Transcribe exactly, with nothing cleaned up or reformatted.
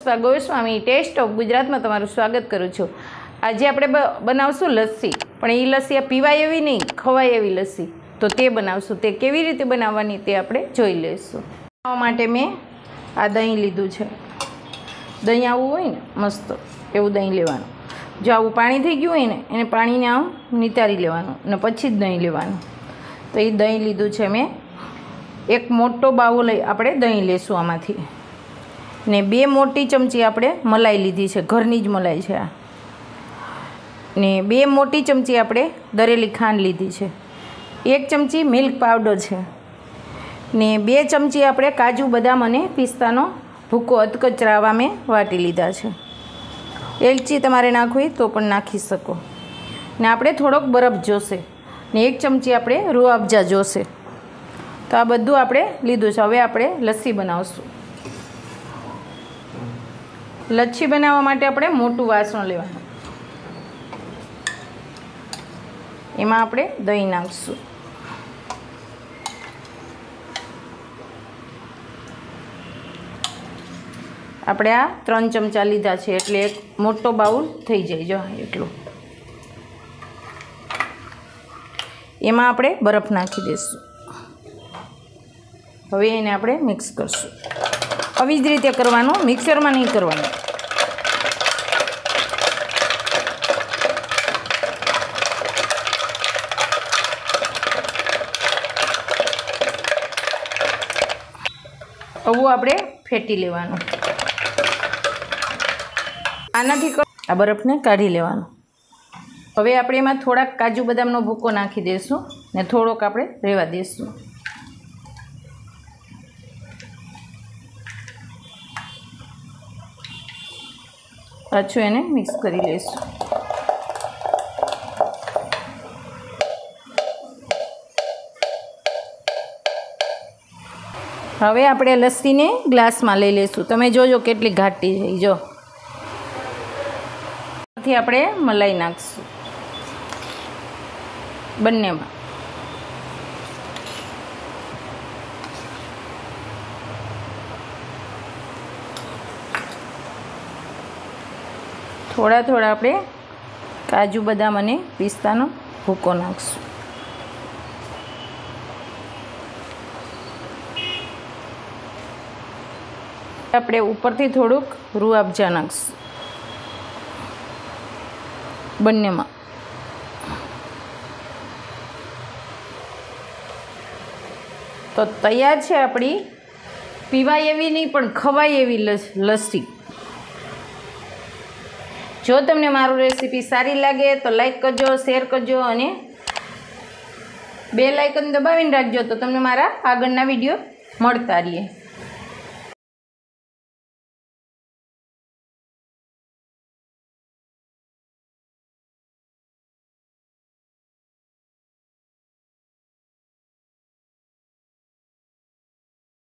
Pushpa Goswami test of ગુજરાતમાં તમારું સ્વાગત કરું છું। આજે આપણે બનાવશું લસ્સી, પણ એ લસ્સી પીવાય એવી નહીં, ખવાય એવી લસ્સી, તો તે બનાવશું। તે કેવી રીતે બનાવવાની તે આપણે જોઈ લઈશું। બનાવવા માટે મેં આ દહીં લીધું છે। દહીં આવું હોય ને મસ્ત એવું દહીં લેવાનું। જો આવું પાણી થઈ ગયું હોય ને એને પાણીને આમ નિતારી લેવાનું અને પછી જ દહીં લેવાનું। તો એ દહીં લીધું છે મેં। એક મોટો બાઉલ લઈ આપણે દહીં લેશું આમાંથી, ને બે મોટી ચમચી આપણે મલાઈ લીધી છે, ઘરની જ મલાઈ છે આ, ને બે મોટી ચમચી આપણે દરેલી ખાંડ લીધી છે, એક ચમચી મિલ્ક પાવડર છે, ને બે ચમચી આપણે કાજુ બદામ અને પિસ્તાનો ભૂકો અધકચરાવા મેં વાટી લીધા છે। એલચી તમારે નાખવી તો પણ નાખી શકો, ને આપણે થોડોક બરફ જોશે, ને એક ચમચી આપણે રૂ અફજા જોશે। તો આ બધું આપણે લીધું છે। હવે આપણે લસ્સી બનાવશું। લસ્સી બનાવવા માટે આપણે મોટું વાસણ લેવાનું, એમાં આપણે દહીં નાખીશું। આપણે આ ત્રણ ચમચા લીધા છે એટલે એક મોટો બાઉલ થઈ જાય, જો એટલું। એમાં આપણે બરફ નાખી દઈશું। હવે એને આપણે મિક્સ કરશું। આવી જ રીતે કરવાનું, મિક્સરમાં નહીં કરવાનું। આવું આપણે ફેટી લેવાનું। આનાથી આ બરફને કાઢી લેવાનું। હવે આપણે એમાં થોડાક કાજુ બદામનો ભૂકો નાખી દઈશું ને થોડોક આપણે રહેવા દઈશું। પાછું એને મિક્સ કરી લઈશું। હવે આપણે લસ્સીને ગ્લાસમાં લઈ લઈશું। તમે જોજો કેટલી ઘાટી છે, જો થી આપણે મલાઈ નાખીશું બંનેમાં। થોડા થોડા આપણે કાજુ બદામ અને પિસ્તાનો ભૂકો નાખીશું। આપણે ઉપરથી થોડુંક રૂ અફજા નાખીશું બંનેમાં। તો તૈયાર છે આપણી પીવાય એવી નહીં પણ ખવાય એવી લસ્સી। જો તમને મારું રેસીપી સારી લાગે તો લાઈક કરજો, શેર કરજો અને બેલ આઇકન દબાવીને રાખજો, તો તમને મારા આગળના વિડીયો મળતા રહીએ।